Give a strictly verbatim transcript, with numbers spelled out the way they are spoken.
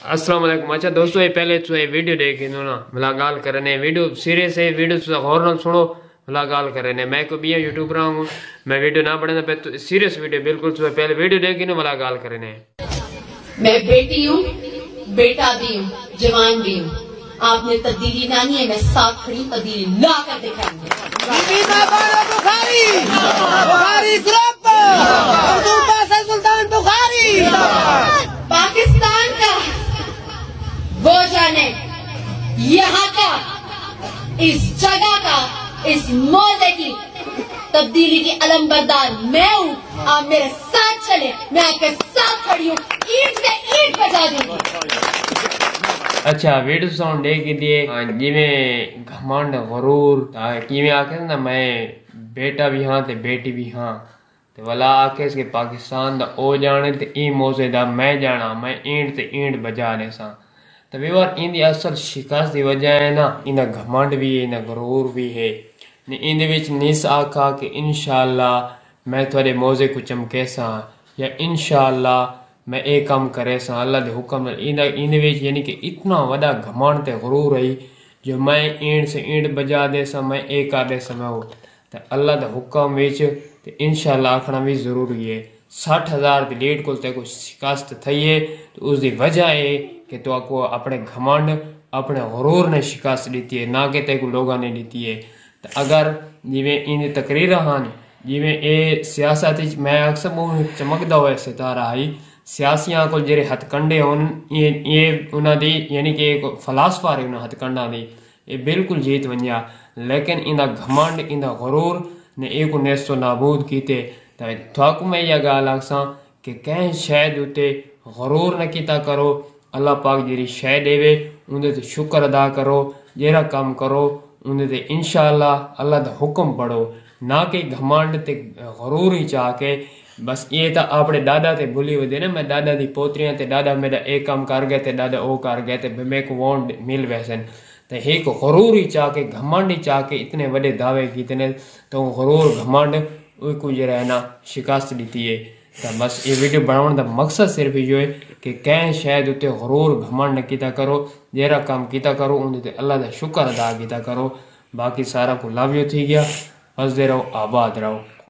अस्सलाम वालेकुम। अच्छा दोस्तों, ये पहले तो ये वीडियो देखे ना भला गाल करने वीडियो सीरियस है, वीडियो से गौर न सुनो भला गाल करने। मैं को भी यूट्यूब रहा हूँ, मैं वीडियो ना बढ़ने पे तो सीरियस वीडियो बिल्कुल तो पहले वीडियो देखी ना भला गाल करने। मैं बेटी हूँ, बेटा भी हूँ, जवान भी हूँ। आपने तब्दीली लानी है, मैं साथ खड़ी तब्दीली ला कर दिखाऊंगी। सुल्तान बुखारी पाकिस्तान का वो जाने, यहाँ का, इस जगह का, इस मौजे की तब्दीली की अलमबरदार मैं हूँ। आप मेरे साथ चले, मैं आपके साथ खड़ी हूँ, ईंट से ईंट बजा दूंगी। अच्छा वीडियो साउंड देख दिए जिमें घमंड गरूर किमें आखे ना मैं बेटा भी हाँ ते बेटी भी हाँ ते वाला आखे के पाकिस्तान दा ओ जाने ते ई मौजे दा मैं जाना, मैं ईंट ते ईंट बजा ले सा। तो व्यवहार इंदी असल शिकस्त की वजह है ना, इना घमंड भी है, इना गरूर भी है। इंदे विच निस आखा कि इंशाअल्लाह मैं थोड़े मौजे को चमके सा, या इंशाअल्लाह मैं एक काम करे सा अल्लाह दे हुक्म इंदा इंदे विच यानी कि इतना वड़ा घमंड ते गरूर है जो मैं ईंट से ईंट बजा दे सा, मैं एक कर दे सा। मैं हो तो अल्लाह दे हुक्म विच ते इंशाअल्लाह आखना भी जरूरी है। साठ हजार की डेढ़ को को शिकस्त थी है, तो उसकी वजह है कि तो आपको अपने घमंड अपने गरूर ने शिकस्त दी है, ना कि तेको लोगों ने दी है। तो अगर जिमें इन तकरीर हाँ जिमें ये सियासत मैं अक्सर बहुत चमकदा हुआ सितारा आई सियासियों को जेरे हथकंडे होन ये ये उन्होंने यानी कि एक फलासफा रहे उन्हें हथकंडा दी ये बिल्कुल जीत वनिया, लेकिन इंदा घमंड इंदा गरूर ने एक नेस्तो नाबूद कीते। तो मैं यह गाल आखसा कि कहीं शहद उत्ते गरूर न किता करो, अल्लाह पाक जी शह देवे उनके तो शुक्र अदा करो, जेरा काम करो उनके ते इंशाअल्लाह अल्लाह का हुक्म पढ़ो, ना कि घमंड ते गरूर ही चाह के बस ये तो अपने दादा ते भूली वे ना मैं दादा दी पोतरियां ते दादा मेरा एक काम कर गए ते दादा ओ कर गए ते मेरे को वोट मिल वैसन। तो एक गरूर ही चाह के घमंड ही चाह के इतने बड़े दावे कितने तो गरूर घमंड को जरा है ना शिकस्त दी है। तो बस ये वीडियो बनाने का मकसद सिर्फ यो है कि कहीं शायद उत्ते गरूर घमंड न किता करो, जेरा काम किता करो उनते अल्लाह का शुक्र अदा किता करो। बाकी सारा को लव यू थी गया, हंसते रहो, आबाद रहो।